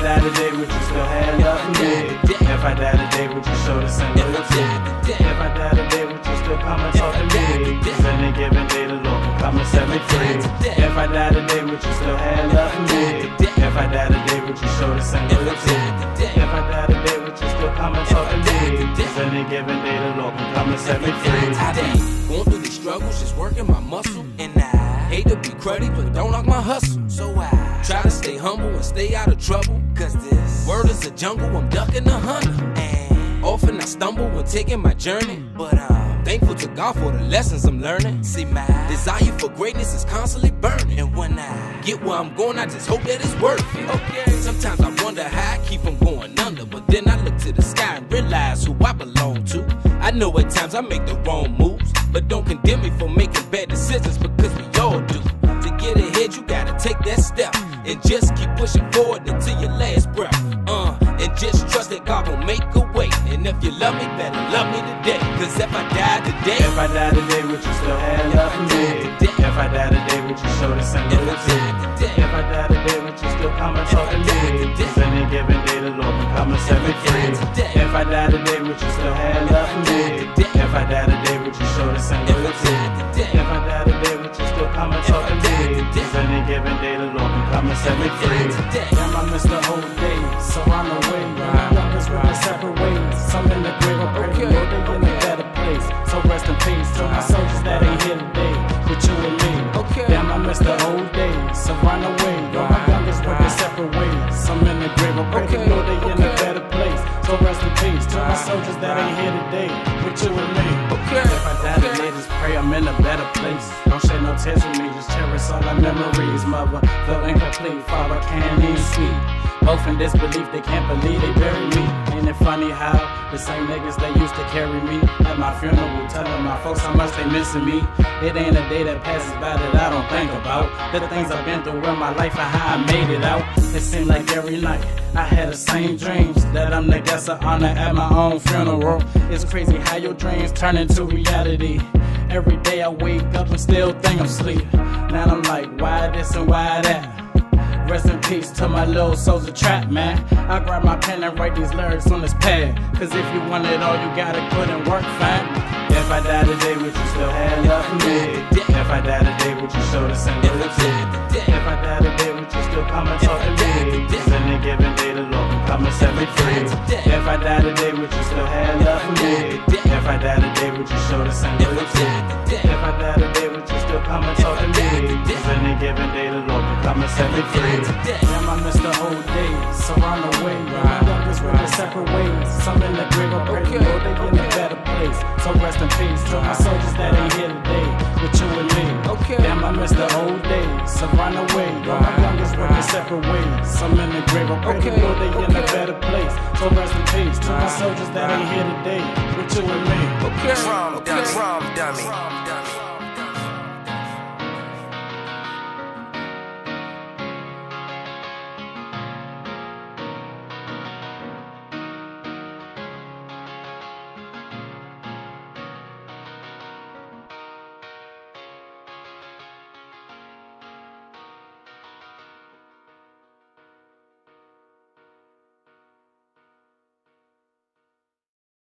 die today, would you still have love for me? If I die today, would you show the same loyalty? If I die today, would you still come and talk to me? Cause any given day the Lord can come and set me free. If I die today, would you still have love for me? If I die today, would you show the same loyalty? If I die today, would you still come and talk to me? Cause any given day the Lord can come and set me free. I been going through these struggles, just working my muscle. And I hate to be cruddy, but don't knock my hustle. So I try to stay humble and stay out of trouble. Cause this world is a jungle, I'm ducking the hunter. And often I stumble when taking my journey. But I'm thankful to God for the lessons I'm learning. See, my desire for greatness is constantly burning. And when I get where I'm going, I just hope that it's worth it. Okay. Sometimes I wonder how I keep from going under. But then I look to the sky and realize who I belong to. I know at times I make the wrong moves, but don't condemn me for making bad decisions, because we all do. To get ahead, you gotta take that step and just keep pushing forward until your last breath. And just trust that God will make a way. And if you love me, better love me today. Cause if I die today, if I die today, would you still have love for me? If I die today, would you show the same loyalty? If I die today, would you still come and talk to me? Cause any given day the Lord can come and set me free. If I die today, would you still have love for me? If I die today, would you show the same loyalty? If I die today, would you still come and talk to me? Cause any given day the Lord can come and set me free. Damn, I miss the old days, so I'm away. Youngest with the separate ways. Some in the grave, I pray the Lord they in a better place. So rest in peace to my soldiers that ain't here today, with you and me. Damn, I miss the old days, so run away. Yo, my youngest with the separate ways. Some in the grave, I pray the Lord they in a better place. So rest in peace to my soldiers that ain't here today, with you and me. If I die today, just pray I'm in a better place. Don't shed no tears with me, just cherish all our memories. Mother, feel incomplete, father can't even sleep. Both in disbelief, they can't believe they buried me. Ain't it funny how the same niggas that used to carry me at my funeral, telling my folks how much they missing me. It ain't a day that passes by that I don't think about the things I've been through in my life and how I made it out. It seemed like every night I had the same dreams, that I'm the guest of honor at my own funeral. It's crazy how your dreams turn into reality. Every day I wake up and still think I'm sleep. Now I'm like, why this and why that? Rest in peace to my little soldier trap, man. I grab my pen and write these lyrics on this pad. Cause if you want it all, you gotta put in work, fam. If I die today, would you still have love for me? If I die today, would you show the same loyalty? If I die today, would you still come and talk to me? Cause any given day the Lord can come and set me free. If I die today, would you still have love for me? If I die today, would you show the same loyalty? If I die today, would you still come and talk to me? Cause any given day the Lord can come and set me free. Damn, I miss the old days, so run away. My youngest with the separate ways. Some in the grave, I pray the Lord they in a better place. So rest in peace to my soldiers that ain't here today, with you and me. Damn, I miss the old days, so run away. My youngest with the separate ways. Some in the grave, I pray the Lord they in a better place. So rest in peace to my soldiers that ain't here today, with you and me. Drum dummy.